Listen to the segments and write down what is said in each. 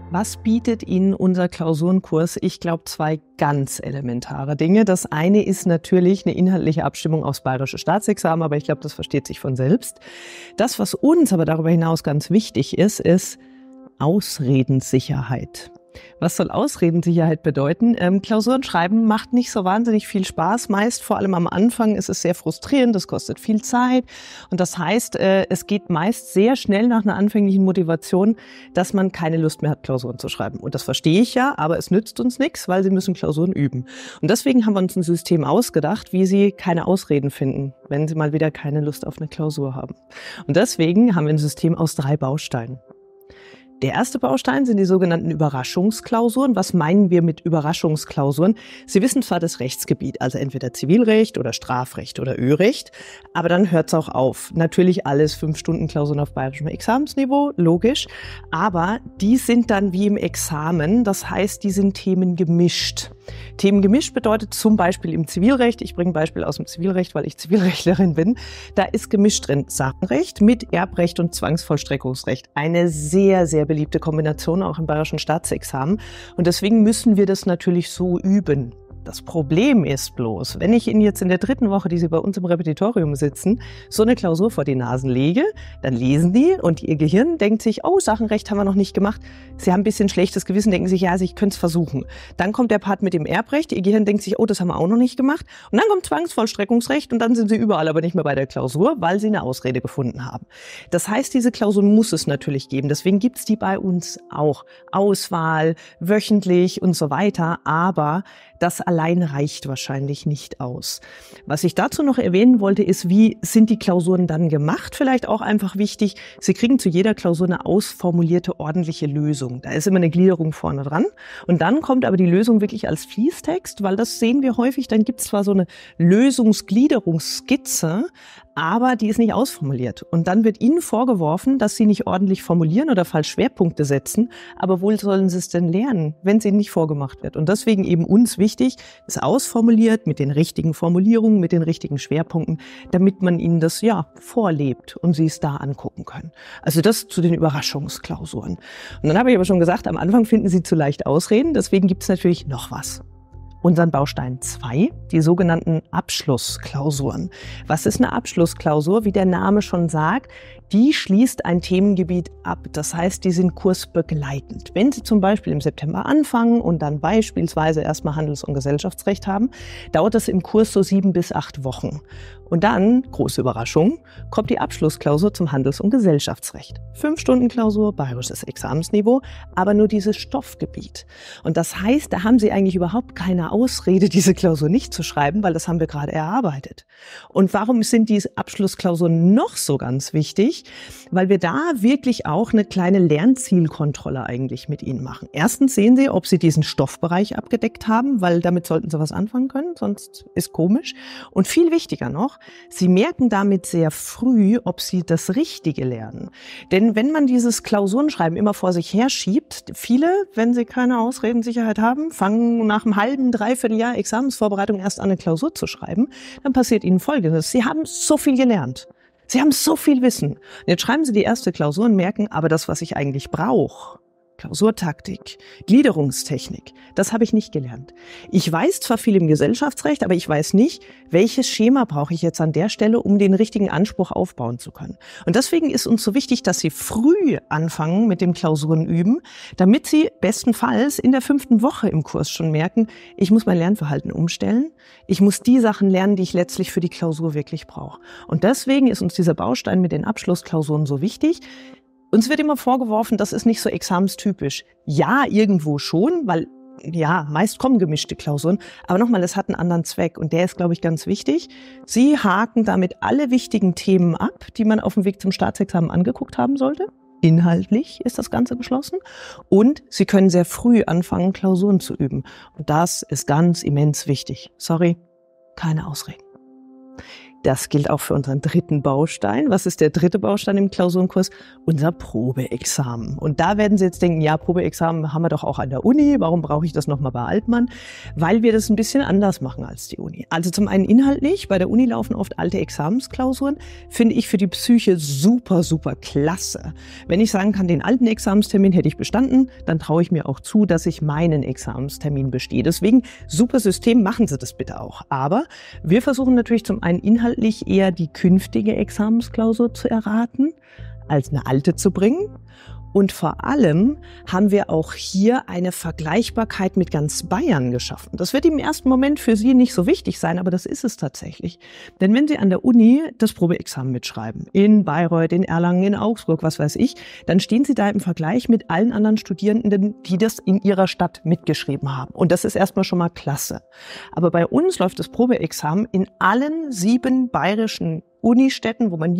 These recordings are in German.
Was bietet Ihnen unser Klausurenkurs? Ich glaube, 2 ganz elementare Dinge. Das eine ist natürlich eine inhaltliche Abstimmung aufs Bayerische Staatsexamen, aber ich glaube, das versteht sich von selbst. Das, was uns aber darüber hinaus ganz wichtig ist, ist Ausredensicherheit. Was soll Ausredensicherheit bedeuten? Klausuren schreiben macht nicht so wahnsinnig viel Spaß. Meist, vor allem am Anfang, ist es sehr frustrierend, das kostet viel Zeit. Und das heißt, es geht meist sehr schnell nach einer anfänglichen Motivation, dass man keine Lust mehr hat, Klausuren zu schreiben. Und das verstehe ich ja, aber es nützt uns nichts, weil Sie müssen Klausuren üben. Und deswegen haben wir uns ein System ausgedacht, wie Sie keine Ausreden finden, wenn Sie mal wieder keine Lust auf eine Klausur haben. Und deswegen haben wir ein System aus 3 Bausteinen. Der erste Baustein sind die sogenannten Überraschungsklausuren. Was meinen wir mit Überraschungsklausuren? Sie wissen zwar das Rechtsgebiet, also entweder Zivilrecht oder Strafrecht oder Ö-Recht, aber dann hört es auch auf. Natürlich alles 5 Stunden Klausuren auf bayerischem Examensniveau, logisch, aber die sind dann wie im Examen, das heißt, die sind themengemischt. Themengemischt bedeutet zum Beispiel im Zivilrecht, ich bringe ein Beispiel aus dem Zivilrecht, weil ich Zivilrechtlerin bin, da ist gemischt drin Sachenrecht mit Erbrecht und Zwangsvollstreckungsrecht. Eine sehr, sehr beliebte Kombination auch im Bayerischen Staatsexamen. Und deswegen müssen wir das natürlich so üben. Das Problem ist bloß, wenn ich Ihnen jetzt in der 3. Woche, die Sie bei uns im Repetitorium sitzen, so eine Klausur vor die Nasen lege, dann lesen die und Ihr Gehirn denkt sich, oh, Sachenrecht haben wir noch nicht gemacht. Sie haben ein bisschen schlechtes Gewissen, denken sich, ja, also ich könnte es versuchen. Dann kommt der Part mit dem Erbrecht, Ihr Gehirn denkt sich, oh, das haben wir auch noch nicht gemacht. Und dann kommt Zwangsvollstreckungsrecht und dann sind Sie überall aber nicht mehr bei der Klausur, weil Sie eine Ausrede gefunden haben. Das heißt, diese Klausur muss es natürlich geben. Deswegen gibt es die bei uns auch. Auswahl, wöchentlich und so weiter. Aber das allein reicht wahrscheinlich nicht aus. Was ich dazu noch erwähnen wollte, ist, wie sind die Klausuren dann gemacht? Vielleicht auch einfach wichtig, Sie kriegen zu jeder Klausur eine ausformulierte, ordentliche Lösung. Da ist immer eine Gliederung vorne dran. Und dann kommt aber die Lösung wirklich als Fließtext, weil das sehen wir häufig. Dann gibt es zwar so eine Lösungsgliederungsskizze, aber die ist nicht ausformuliert. Und dann wird Ihnen vorgeworfen, dass Sie nicht ordentlich formulieren oder falsch Schwerpunkte setzen. Aber wo sollen Sie es denn lernen, wenn es Ihnen nicht vorgemacht wird? Und deswegen eben uns wichtig, es ausformuliert mit den richtigen Formulierungen, mit den richtigen Schwerpunkten, damit man Ihnen das vorlebt und Sie es da angucken können. Also das zu den Überraschungsklausuren. Und dann habe ich aber schon gesagt, am Anfang finden Sie zu leicht Ausreden. Deswegen gibt es natürlich noch was. Unseren Baustein 2, die sogenannten Abschlussklausuren. Was ist eine Abschlussklausur? Wie der Name schon sagt, die schließt ein Themengebiet ab. Das heißt, die sind kursbegleitend. Wenn Sie zum Beispiel im September anfangen und dann beispielsweise erstmal Handels- und Gesellschaftsrecht haben, dauert das im Kurs so 7 bis 8 Wochen. Und dann, große Überraschung, kommt die Abschlussklausur zum Handels- und Gesellschaftsrecht. 5 Stunden Klausur, bayerisches Examensniveau, aber nur dieses Stoffgebiet. Und das heißt, da haben Sie eigentlich überhaupt keine Ausrede, diese Klausur nicht zu schreiben, weil das haben wir gerade erarbeitet. Und warum sind diese Abschlussklausuren noch so ganz wichtig? Weil wir da wirklich auch eine kleine Lernzielkontrolle eigentlich mit Ihnen machen. Erstens sehen Sie, ob Sie diesen Stoffbereich abgedeckt haben, weil damit sollten Sie was anfangen können, sonst ist komisch. Und viel wichtiger noch, Sie merken damit sehr früh, ob Sie das Richtige lernen. Denn wenn man dieses Klausurenschreiben immer vor sich herschiebt, viele, wenn sie keine Ausredensicherheit haben, fangen nach einem halben, dreiviertel Jahr Examensvorbereitung erst an, eine Klausur zu schreiben, dann passiert Ihnen Folgendes. Sie haben so viel gelernt. Sie haben so viel Wissen. Und jetzt schreiben Sie die erste Klausur und merken, aber das, was ich eigentlich brauche, Klausurtaktik, Gliederungstechnik, das habe ich nicht gelernt. Ich weiß zwar viel im Gesellschaftsrecht, aber ich weiß nicht, welches Schema brauche ich jetzt an der Stelle, um den richtigen Anspruch aufbauen zu können. Und deswegen ist uns so wichtig, dass Sie früh anfangen mit dem Klausurenüben, damit Sie bestenfalls in der 5. Woche im Kurs schon merken, ich muss mein Lernverhalten umstellen, ich muss die Sachen lernen, die ich letztlich für die Klausur wirklich brauche. Und deswegen ist uns dieser Baustein mit den Abschlussklausuren so wichtig. Uns wird immer vorgeworfen, das ist nicht so examenstypisch. Ja, irgendwo schon, weil meist kommen gemischte Klausuren. Aber nochmal, es hat einen anderen Zweck und der ist, glaube ich, ganz wichtig. Sie haken damit alle wichtigen Themen ab, die man auf dem Weg zum Staatsexamen angeguckt haben sollte. Inhaltlich ist das Ganze beschlossen. Und Sie können sehr früh anfangen, Klausuren zu üben. Und das ist ganz immens wichtig. Sorry, keine Ausreden. Das gilt auch für unseren dritten Baustein. Was ist der dritte Baustein im Klausurenkurs? Unser Probeexamen. Und da werden Sie jetzt denken, ja, Probeexamen haben wir doch auch an der Uni. Warum brauche ich das nochmal bei Altmann? Weil wir das ein bisschen anders machen als die Uni. Also zum einen inhaltlich. Bei der Uni laufen oft alte Examensklausuren. Finde ich für die Psyche super, super klasse. Wenn ich sagen kann, den alten Examenstermin hätte ich bestanden, dann traue ich mir auch zu, dass ich meinen Examenstermin bestehe. Deswegen, super System, machen Sie das bitte auch. Aber wir versuchen natürlich zum einen inhaltlich eher die künftige Examensklausur zu erraten, als eine alte zu bringen. Und vor allem haben wir auch hier eine Vergleichbarkeit mit ganz Bayern geschaffen. Das wird im ersten Moment für Sie nicht so wichtig sein, aber das ist es tatsächlich. Denn wenn Sie an der Uni das Probeexamen mitschreiben, in Bayreuth, in Erlangen, in Augsburg, was weiß ich, dann stehen Sie da im Vergleich mit allen anderen Studierenden, die das in ihrer Stadt mitgeschrieben haben. Und das ist erstmal schon mal klasse. Aber bei uns läuft das Probeexamen in allen 7 bayerischen Unistädten, wo man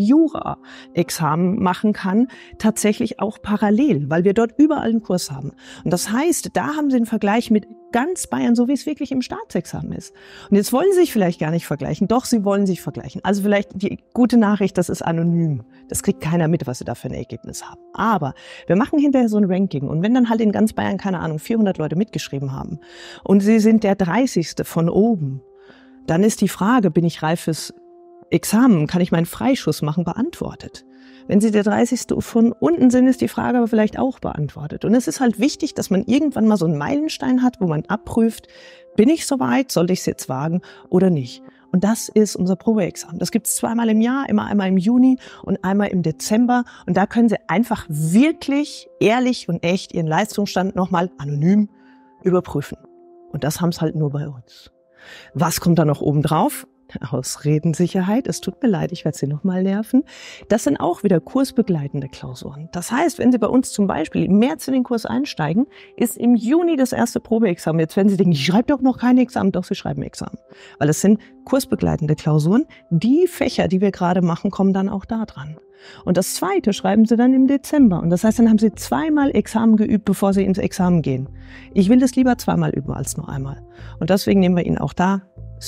Jura-Examen machen kann, tatsächlich auch parallel, weil wir dort überall einen Kurs haben. Und das heißt, da haben Sie einen Vergleich mit ganz Bayern, so wie es wirklich im Staatsexamen ist. Und jetzt wollen Sie sich vielleicht gar nicht vergleichen, doch Sie wollen sich vergleichen. Also vielleicht die gute Nachricht, das ist anonym. Das kriegt keiner mit, was Sie da für ein Ergebnis haben. Aber wir machen hinterher so ein Ranking. Und wenn dann halt in ganz Bayern, keine Ahnung, 400 Leute mitgeschrieben haben und Sie sind der 30. von oben, dann ist die Frage, bin ich reif fürs Examen, kann ich meinen Freischuss machen, beantwortet. Wenn Sie der 30. von unten sind, ist die Frage aber vielleicht auch beantwortet. Und es ist halt wichtig, dass man irgendwann mal so einen Meilenstein hat, wo man abprüft, bin ich soweit, sollte ich es jetzt wagen oder nicht. Und das ist unser Probeexamen. Das gibt es 2-mal im Jahr, immer einmal im Juni und einmal im Dezember. Und da können Sie einfach wirklich ehrlich und echt Ihren Leistungsstand nochmal anonym überprüfen. Und das haben es halt nur bei uns. Was kommt da noch oben drauf? Ausredensicherheit. Es tut mir leid, ich werde Sie nochmal nerven. Das sind auch wieder kursbegleitende Klausuren. Das heißt, wenn Sie bei uns zum Beispiel im März in den Kurs einsteigen, ist im Juni das erste Probeexamen. Jetzt werden Sie denken, ich schreibe doch noch kein Examen. Doch, Sie schreiben Examen. Weil es sind kursbegleitende Klausuren. Die Fächer, die wir gerade machen, kommen dann auch da dran. Und das zweite schreiben Sie dann im Dezember. Und das heißt, dann haben Sie 2-mal Examen geübt, bevor Sie ins Examen gehen. Ich will das lieber 2-mal üben als nur einmal. Und deswegen nehmen wir Ihnen auch da,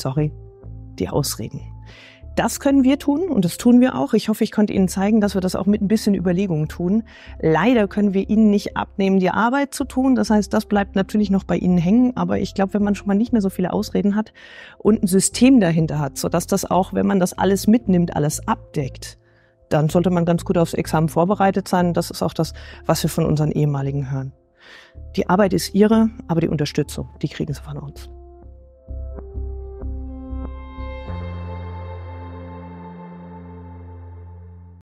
die Ausreden. Das können wir tun und das tun wir auch. Ich hoffe, ich konnte Ihnen zeigen, dass wir das auch mit ein bisschen Überlegung tun. Leider können wir Ihnen nicht abnehmen, die Arbeit zu tun. Das heißt, das bleibt natürlich noch bei Ihnen hängen. Aber ich glaube, wenn man schon mal nicht mehr so viele Ausreden hat und ein System dahinter hat, sodass das auch, wenn man das alles mitnimmt, alles abdeckt, dann sollte man ganz gut aufs Examen vorbereitet sein. Das ist auch das, was wir von unseren Ehemaligen hören. Die Arbeit ist Ihre, aber die Unterstützung, die kriegen Sie von uns.